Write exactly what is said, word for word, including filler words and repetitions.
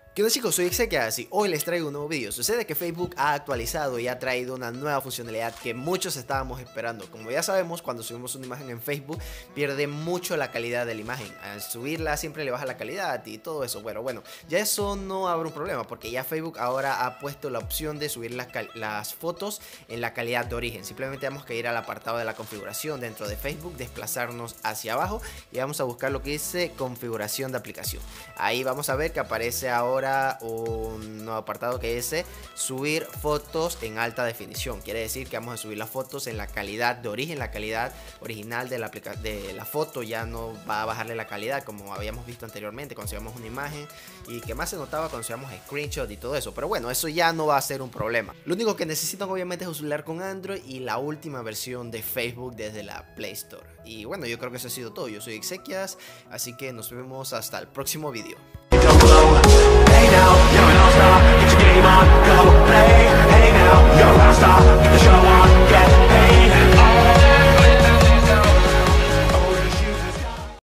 ¿Qué onda, chicos? Soy Exequias y hoy les traigo un nuevo vídeo. Sucede que Facebook ha actualizado y ha traído una nueva funcionalidad que muchos estábamos esperando. Como ya sabemos, cuando subimos una imagen en Facebook pierde mucho la calidad de la imagen. Al subirla siempre le baja la calidad y todo eso. Bueno, bueno, ya eso no habrá un problema porque ya Facebook ahora ha puesto la opción de subir las, las fotos en la calidad de origen. Simplemente tenemos que ir al apartado de la configuración dentro de Facebook, desplazarnos hacia abajo y vamos a buscar lo que dice configuración de aplicación. Ahí vamos a ver que aparece ahora un nuevo apartado que dice subir fotos en alta definición. Quiere decir que vamos a subir las fotos en la calidad de origen, la calidad original de la, de la foto. Ya no va a bajarle la calidad como habíamos visto anteriormente cuando subíamos una imagen y que más se notaba cuando subíamos screenshot y todo eso. Pero bueno, eso ya no va a ser un problema. Lo único que necesitan obviamente es un celular con Android y la última versión de Facebook desde la Play Store. Y bueno, yo creo que eso ha sido todo. Yo soy Exequias, así que nos vemos hasta el próximo video.